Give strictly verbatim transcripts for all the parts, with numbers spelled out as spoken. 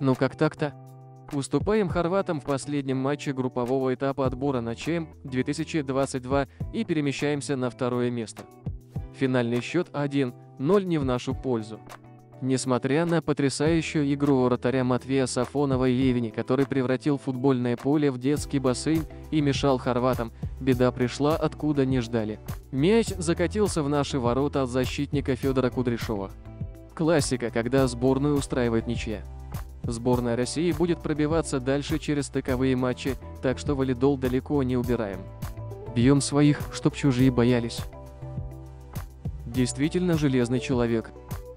Ну как так-то? Уступаем хорватам в последнем матче группового этапа отбора на ЧМ две тысячи двадцать два и перемещаемся на второе место. Финальный счет один ноль не в нашу пользу. Несмотря на потрясающую игру вратаря Матвея Сафонова и Левини, который превратил футбольное поле в детский бассейн и мешал хорватам, беда пришла откуда не ждали. Мяч закатился в наши ворота от защитника Федора Кудряшова. Классика, когда сборную устраивает ничья. Сборная России будет пробиваться дальше через стыковые матчи, так что валидол далеко не убираем. Бьем своих, чтоб чужие боялись. Действительно железный человек.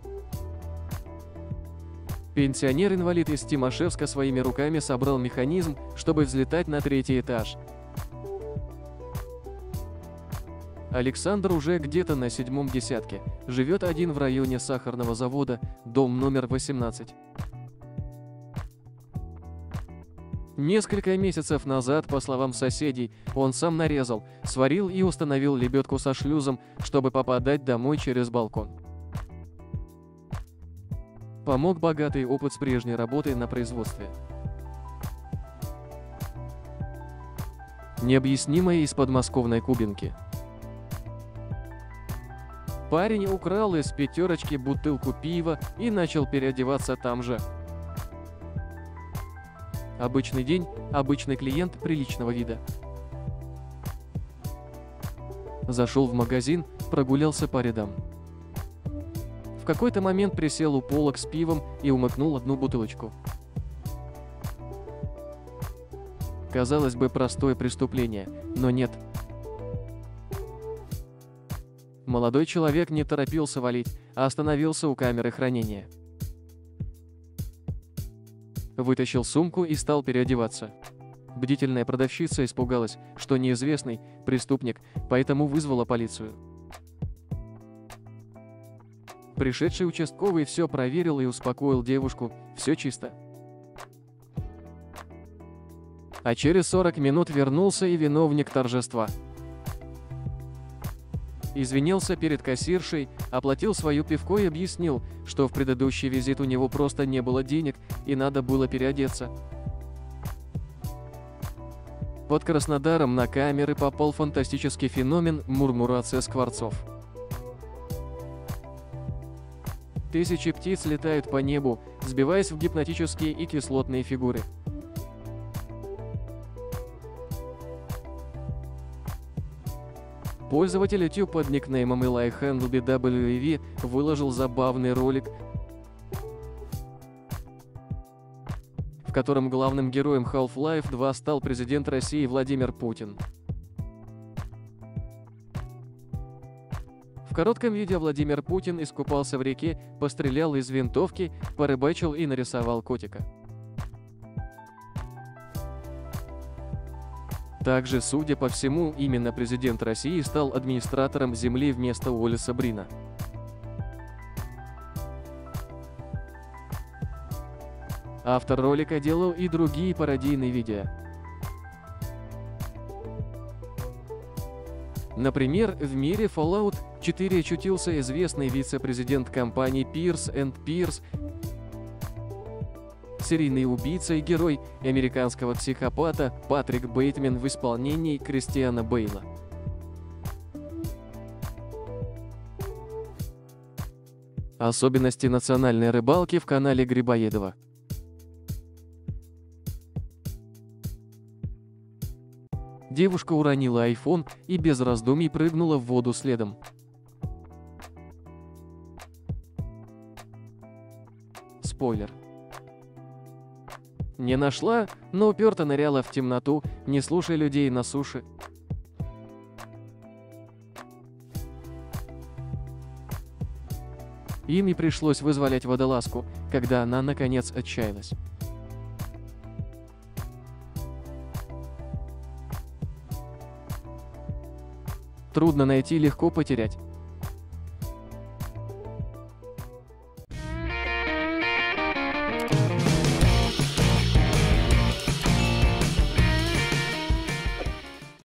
Пенсионер-инвалид из Тимашевска своими руками собрал механизм, чтобы взлетать на третий этаж. Александр уже где-то на седьмом десятке, живет один в районе сахарного завода, дом номер восемнадцать. Несколько месяцев назад, по словам соседей, он сам нарезал, сварил и установил лебедку со шлюзом, чтобы попадать домой через балкон. Помог богатый опыт с прежней работой на производстве. Необъяснимое из подмосковной Кубинки. Парень украл из пятерочки бутылку пива и начал переодеваться там же. Обычный день, обычный клиент приличного вида. Зашел в магазин, прогулялся по рядам. В какой-то момент присел у полок с пивом и умыкнул одну бутылочку. Казалось бы, простое преступление, но нет. Молодой человек не торопился валить, а остановился у камеры хранения. Вытащил сумку и стал переодеваться. Бдительная продавщица испугалась, что неизвестный преступник, поэтому вызвала полицию. Пришедший участковый все проверил и успокоил девушку, все чисто. А через сорок минут вернулся и виновник торжества. Извинился перед кассиршей, оплатил свое пивко и объяснил, что в предыдущий визит у него просто не было денег и надо было переодеться. Под Краснодаром на камеры попал фантастический феномен мурмурация скворцов. Тысячи птиц летают по небу, сбиваясь в гипнотические и кислотные фигуры. Пользователь YouTube под никнеймом EliHandleBWV выложил забавный ролик, в котором главным героем Half-Life два стал президент России Владимир Путин. В коротком видео Владимир Путин искупался в реке, пострелял из винтовки, порыбачил и нарисовал котика. Также, судя по всему, именно президент России стал администратором Земли вместо Уоллеса Брина. Автор ролика делал и другие пародийные видео. Например, в мире Fallout четыре очутился известный вице-президент компании Pierce энд Pierce, серийный убийца и герой американского психопата Патрик Бейтмен в исполнении Кристиана Бейла. Особенности национальной рыбалки в канале Грибоедова. Девушка уронила айфон и без раздумий прыгнула в воду следом. Спойлер. Не нашла, но уперто ныряла в темноту, не слушай людей на суше. Им не пришлось вызволять водолазку, когда она наконец отчаялась. Трудно найти, легко потерять.